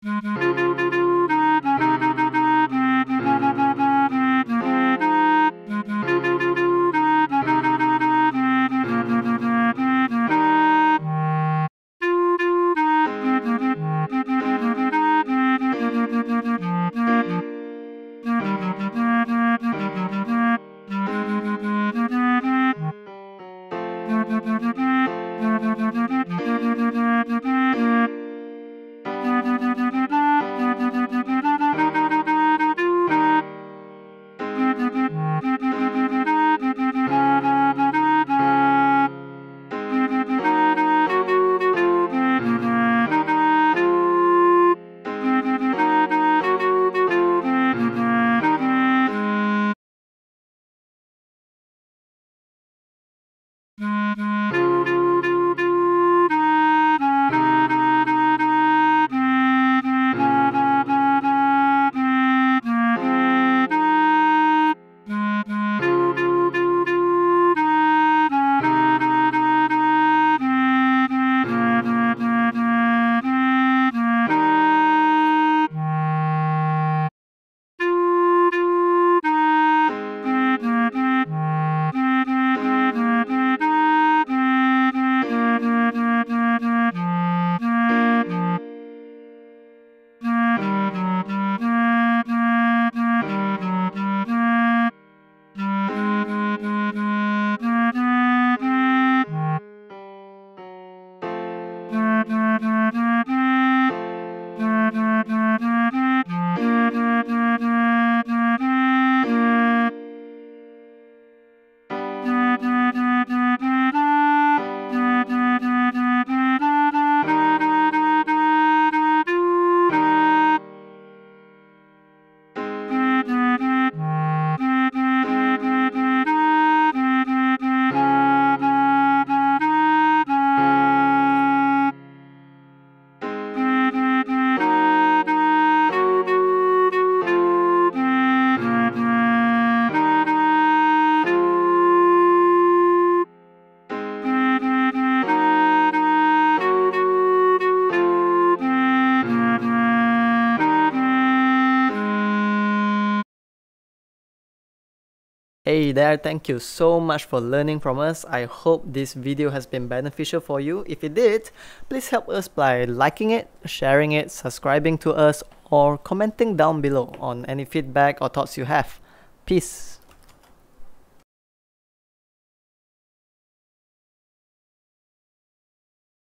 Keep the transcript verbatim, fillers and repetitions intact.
Hey there, thank you so much for learning from us. I hope this video has been beneficial for you. If it did, please help us by liking it, sharing it, subscribing to us, or commenting down below on any feedback or thoughts you have. Peace.